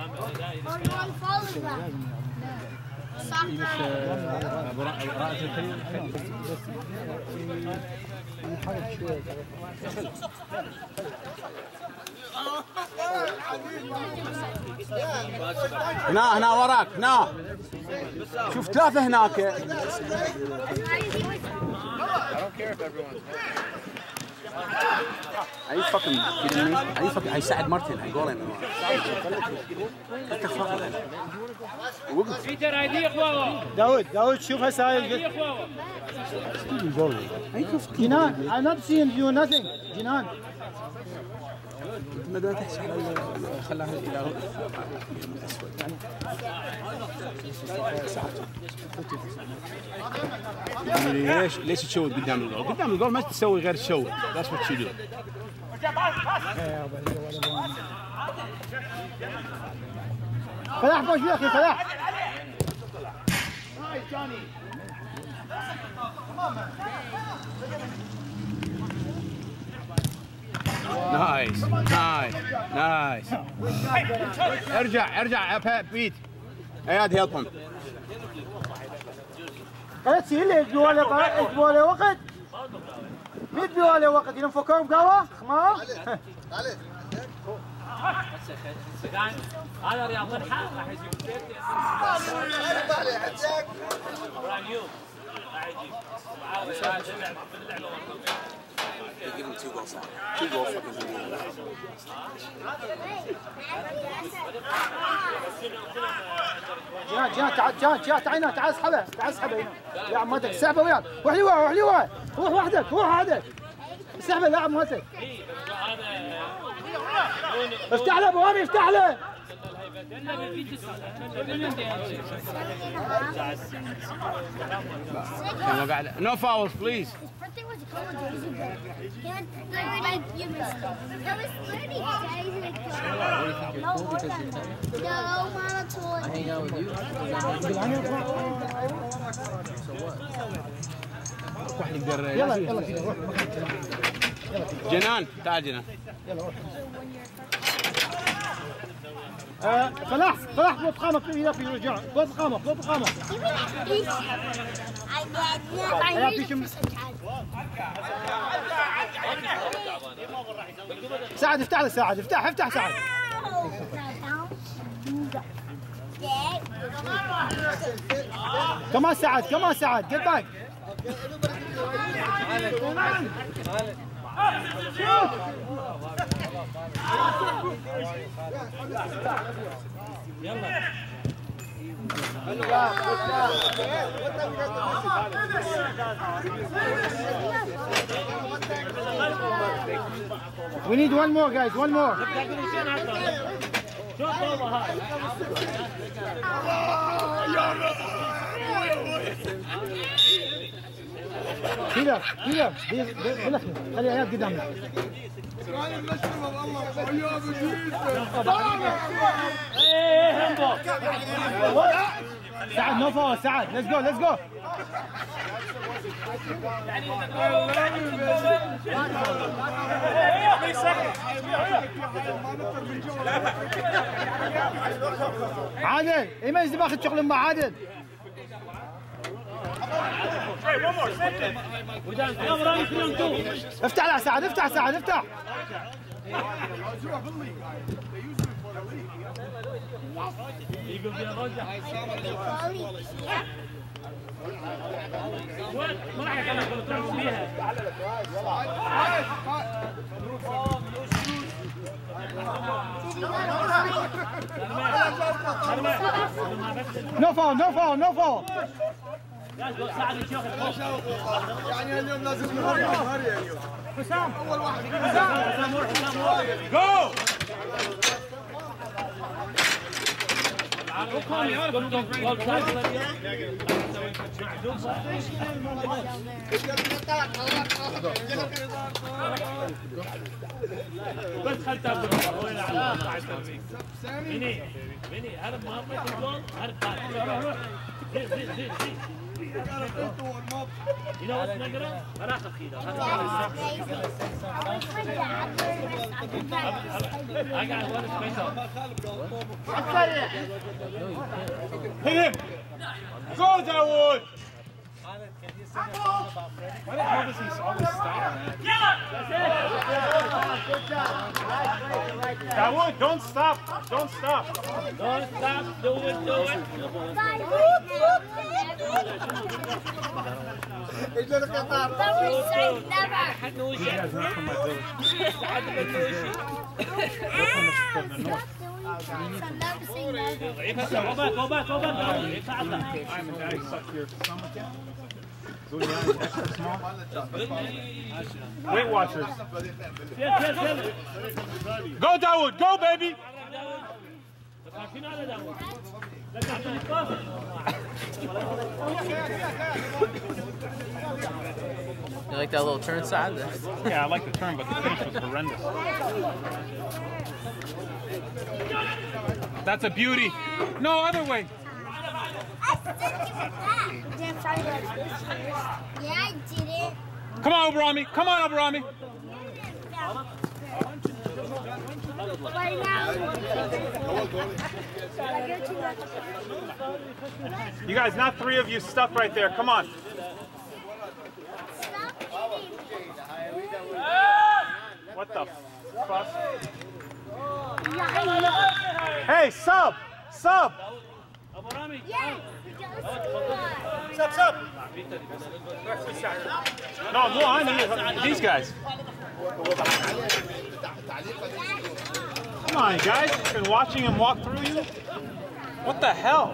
هنا وراك هنا. شوف ثلاثة هناك. Are you fucking kidding me? Are you fucking... هيساعد مارتن هيقول لنا. بيتر هيدي يا اخوه. داود شوف هسه هاي جنان. I'm not seeing you nothing. جنان. ما دام تحكي خلاها الى يعني ليش تشوت قدام الجول؟ قدام الجول ما تسوي غير تشوت. That's what you do. فلاح بوش يا اخي فلاح. نايس نايس نايس. ارجع بيت. اياد هيلبهم. لا تسير لي اجبوا له وقت. مين بيوا له وقت ينفكهم قهوه؟ خمار؟ هذا رياض الحال راح يجيب سيرتي. Give him 2 goals out. 2 goals fucking جان تعال هنا. تعال اسحبه هنا. يا عم مالتك اسحبه وياك. روح لي ورا روح وحدك. اسحبه لاعب مالتك. افتح له ابو رامي افتح له. No fouls, please. يلا جنان تعال جنان. فلاح قوط قامك اذا في رجع. قوط قامك. سعد افتح له سعد. افتح سعد. كمان سعد get back. We need one more guys, one more. كذا خلي عيال قدامنا. سعد نو فاول. سعد let's go. عادل ما يجي باخذ شغل مع عادل. افتح له سعد. افتح. No foul. يعني اليوم لازم نهار اليوم. حسام اول واحد. جو. بس خلتها وين على مني هرب مهمة الجول هرب. You know what's Nagara? Maraka Khida. I got one space out. Hit him! Go, Dawood! Why the hell does he always stop, man? Dawood, don't stop! Don't stop! Don't stop, do it. You guys are not from my village. Go back. I'm I suck your stomach in. Extra small. Weight Watchers. Go, Dawood! Go, baby! You like that little turn side? Yeah, I like the turn, but the finish was horrendous. That's a beauty. No, other way. Yeah, I did it. Come on, Obarami. Come on, Obarami. Right now. You guys, not three of you stuck right there. Come on. What the fuck? Hey, sub! Sub! Yes. Sub! No, I need these guys. Come on, guys. Been watching him walk through you? What the hell?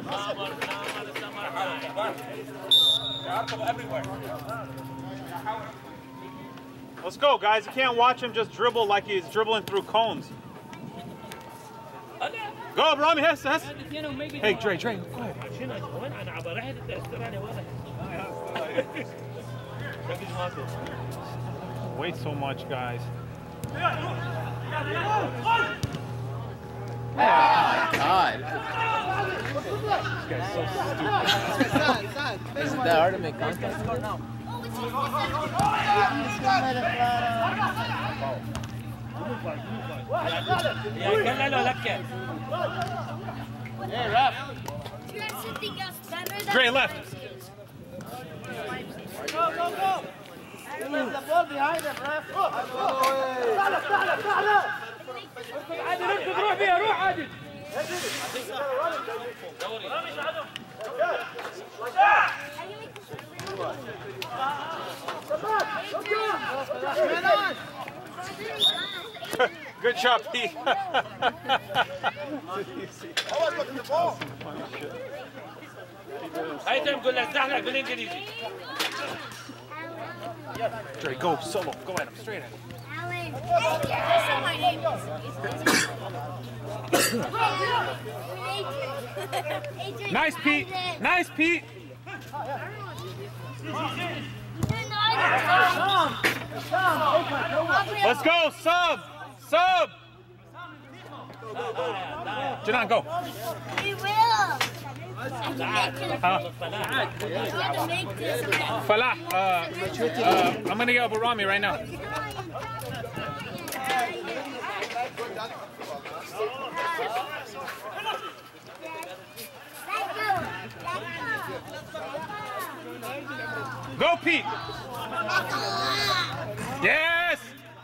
Let's go, guys. You can't watch him just dribble like he's dribbling through cones. Go, Rami. Yes. Hey, Dre, go ahead. Wait so much, guys. God. This guy's so stupid. Isn't that hard to make contact? Hey, ref. Dre left. Go. Leave the ball behind him, ref. تعال. عادل انت تروح فيها روح عادل. Good job, Pete. هاي نقول لك زحلق بالانجليزي. Dre, go solo. Go at him. Straight at him. Alan. That's not my name. Adrian. Nice, Pete. Nice, Pete. Let's go. Sub. Janan, go. We will. Falah, I'm gonna get Obarami right now. Go, Pete. Yes.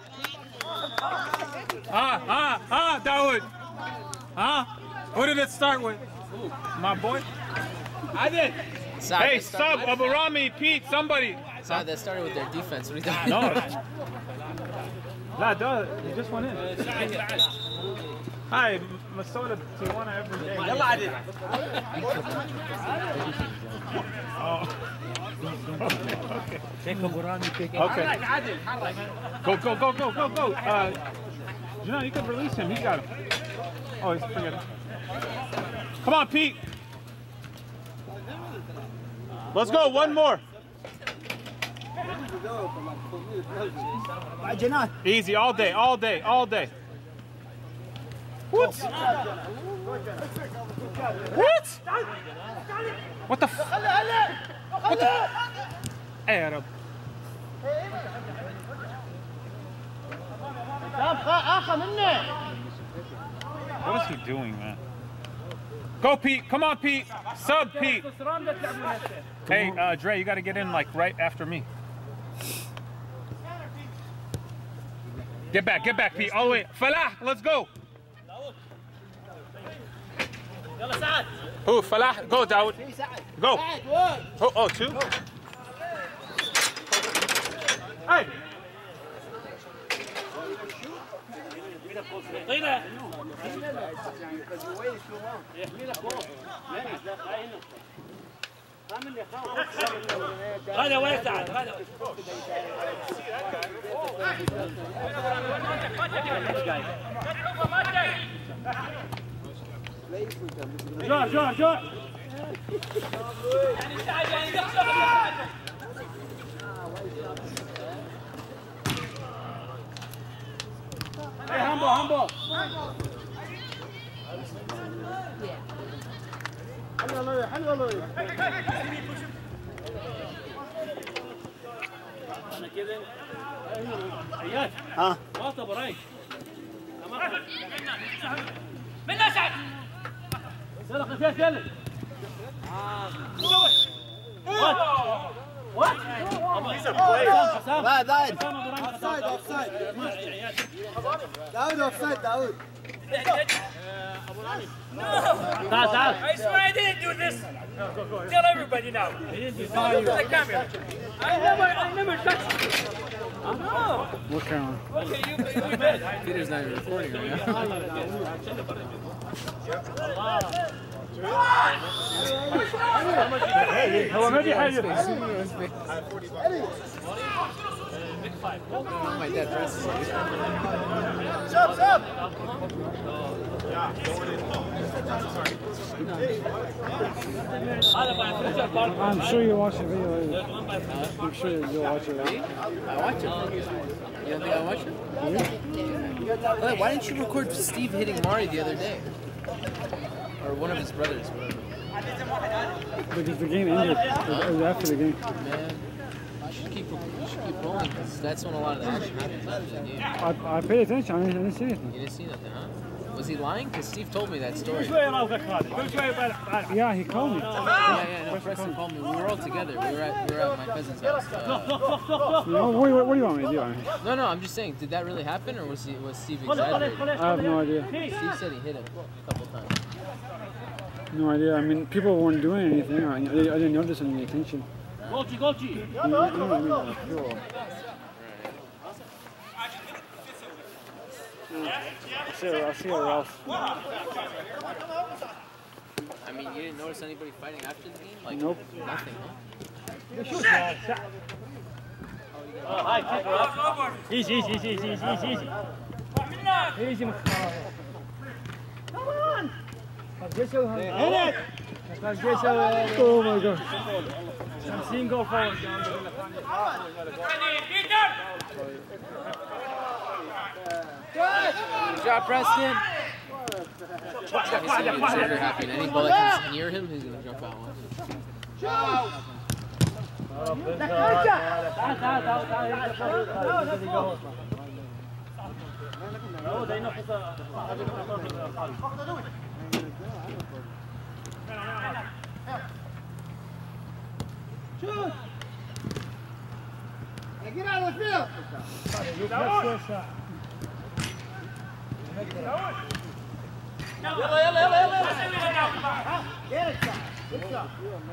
Dawood. Who did it start with? My boy? I did. Hey, sub, Obarami, Pete, somebody. Side that started with their defense. What are you doing? No, he just went in. Hi, Minnesota, Tijuana every day. Okay. Go. You can release him. He got him. Oh, he's forget it. Come on, Pete. Let's go. One more. Easy. All day. What? What? What the f? Go, Pete. Come on, Pete. Sub, Pete. Hey, Dre, you got to get in like right after me. Get back, Pete. All the way. Falah, let's go. Who? Falah? Go, Dawood. Go. Oh, two? Hey. هذا واسع هذا جور Hey, humble. حلوة لوي. أنا كذا. عيال. واطب وراي. من أسعد. سلخ فيها سلم. What? بعد offside. داود. تعال. I swear I didn't do this. Tell everybody now. I didn't do the camera. I never touched it. What camera? Okay, you bet. Peter's not even recording right now. هو ما بيحير. My dad dresses like Sub. I'm sure you watch the video later. I'm sure you'll watch it later. I watch it. You don't think I watch it? Yeah. Why didn't you record Steve hitting Mari the other day? Or one of his brothers, whatever. Because the game ended. It was after the game. Man, you should keep rolling because that's when a lot of the action happens after the game. I paid attention. I didn't see anything. You didn't see nothing, huh? Was he lying? Because Steve told me that story. Yeah, he called me. Yeah, no, Preston called me. We were all together. We were at my cousin's house. You know, what do you want me to do? No, I'm just saying, did that really happen or was Steve exaggerating? I have no idea. Steve said he hit him a couple times. No idea. I mean, people weren't doing anything. I didn't notice any attention. Gochi. I'll see her else. I mean, you didn't notice anybody fighting after the game? Like, Nope. Nothing, huh? Hi, keep her up. Easy. Easy. Come on. Oh my god. I'm go forward. Good job, Preston. He's super happy. And any ball that comes near him, he's going to jump out one. Shoot! Get out of the field! Get it, good job.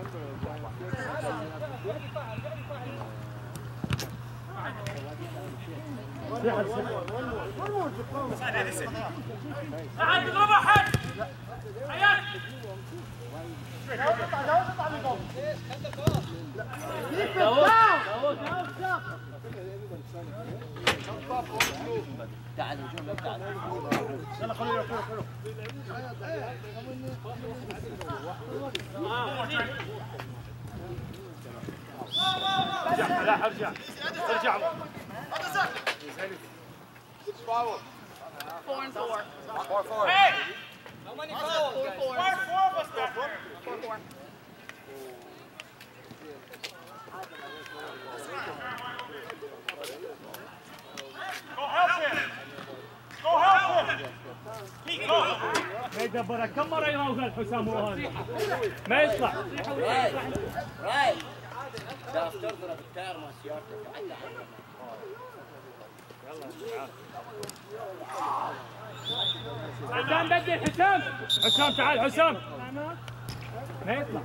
ارجع 4-4. Hey! How many fouls? 4-4. 4-4. Go help him! Go help him! ما يدبرها كم مرة يراوغ حسام وهذا ما يطلع. راي تعرف تضرب التاير مع سيارتك. حسام بدل حسام. حسام تعال حسام. ما يطلع.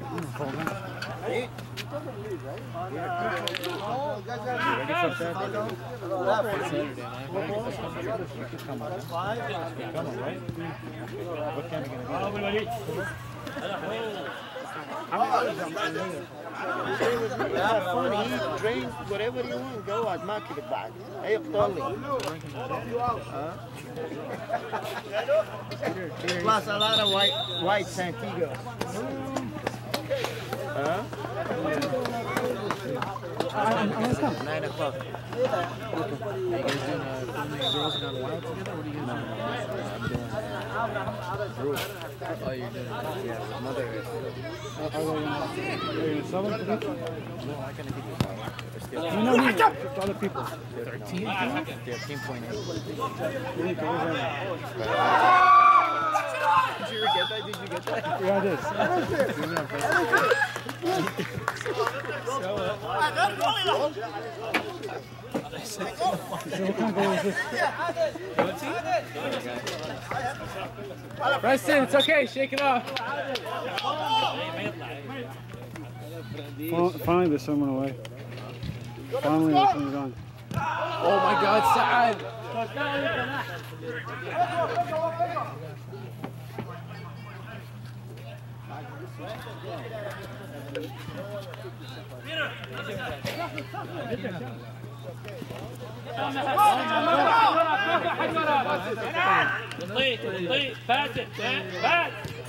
Have fun, eat, drink, whatever you want. Go out, market it back. Hey, Tolly. Plus a lot of white Santiago. Huh? 9 o'clock. Are you guys doing filming Girls Gone Wild together? What are you guys doing? I'm doing group. Oh, you're doing it? Yeah, with Mother. Are you selling to people? No, I can keep it. No, to other people. 13? Yeah, 13.8. Did you get that? Did you get that? Yeah, I did. So what kind of goal is this? Preston, it's okay. Shake it off. Finally, there's someone away. Finally, there's someone gone. Oh my God, Saad! طيب فاتت فات.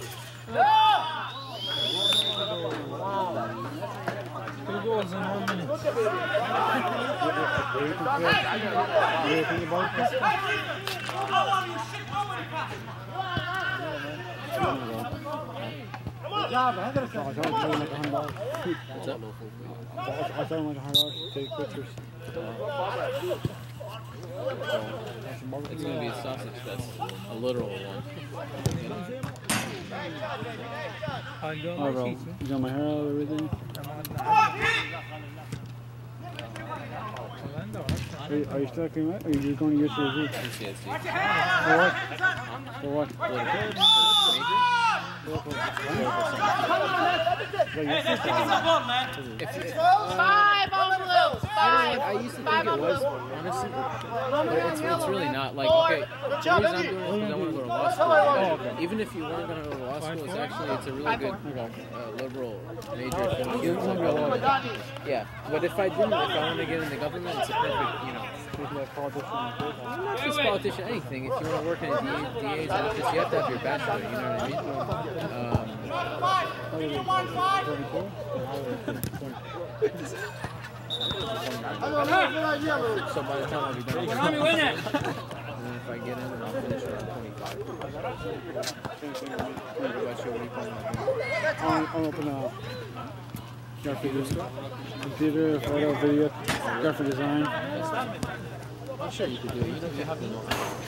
Two goals in 1 minute. Good job, Henderson. I tell him like $100 to take pictures. It's going to be a sausage, that's a literal one. Oh, bro. You got my hair out of everything? Are you still clean? Are you going to use your roof? For what? For what? Five on blue. Five. I used to think it was, honestly, but it's really not. Like, okay, the reason I'm doing it is because I want to go to law school. Even if you weren't going to go to law school, it's a really good liberal major. Yeah, but if I want to get in the government, it's a perfect, you know. Not just politician, anything. If you want to work in a DA's office, you have to have your bachelor, you know what I mean? So by the time I'll be done, and then if I get in, I'll finish around 25. I'll open up. Computer, photo, video, graphic design. I'm sure you could do it. You don't have to know.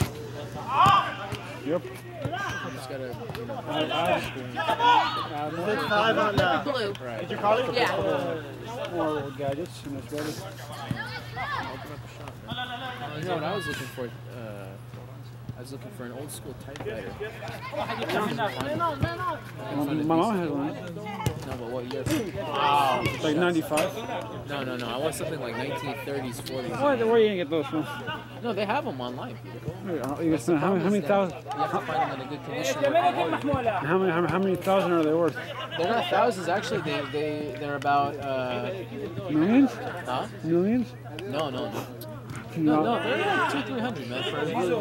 Yep. You just gotta, you know. It's 5 on that. Blue. Right. Did you call it? Yeah. More little gadgets, and it's better. Open up a shop. You know what I was looking for? I was looking for an old school typewriter. My mom has one. No, but what year? It's like 95. No. I want something like 1930s, 40s. Where are you going to get those from? No, they have them online. How many thousand? You have to find them in a good condition. How many thousand are they worth? They're not thousands, actually. They're about Millions? huh? Millions? No, they're like 200-300, man. For a blue.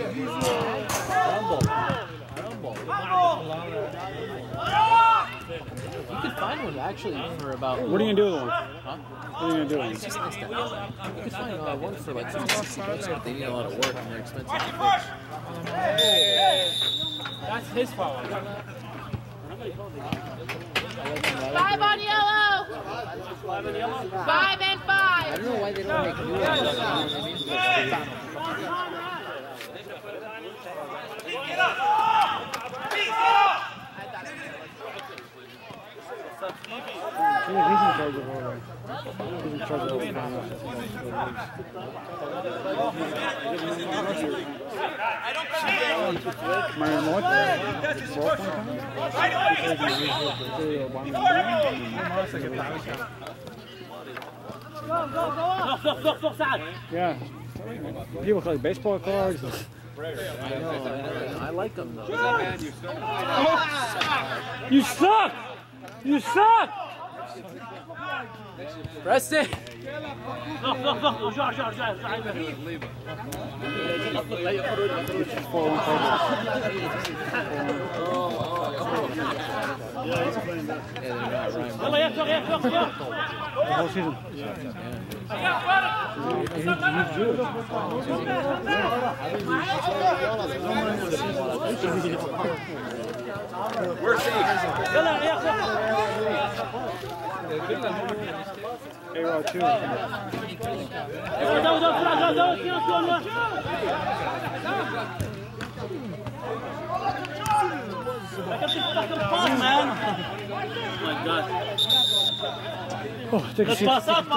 You could find one actually for about. What are you gonna do with one? Huh? What are you gonna do with It's it? just nice to have. You could find one for like $50-$60, but they need a lot of work and they're expensive to fix. That's his fault. 5 on yellow. 5 and 5. I don't know why they don't make new ones. You know what I mean? Yeah. People collect baseball cards. I like them though. You suck! You suck! Preston! The whole season. We're safe. A-Rod too. Oh, take a seat.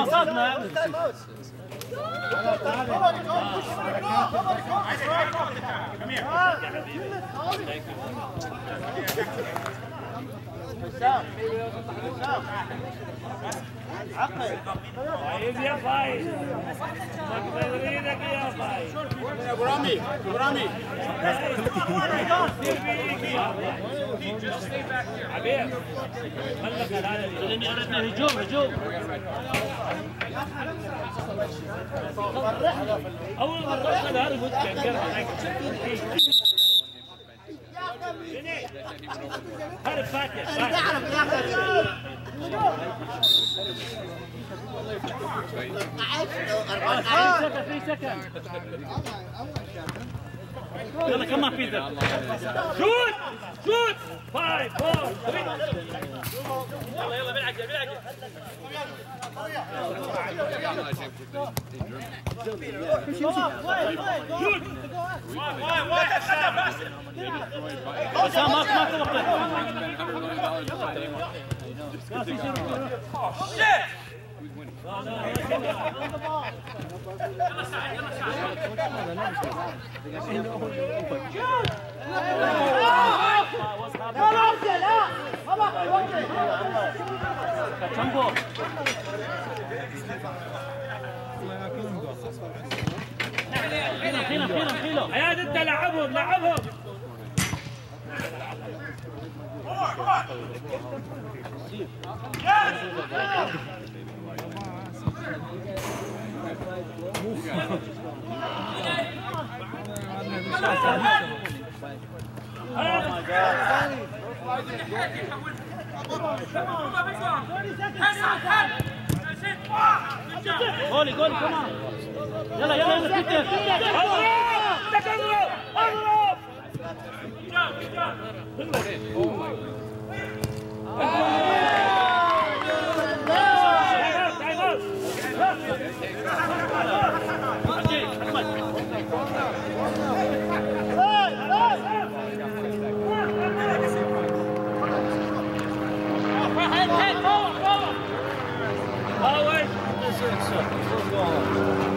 Just stay back here. أول مرة أخذ هذا المتكلم هذا فاتح يلا كمان بيتر شوت شوت 5 4 3 يلا يلا بالعكس بالعكس شوت عياد انت لعبهم لعبهم جولي جولي كمان يلا يلا يلا بيتر اضرب Always.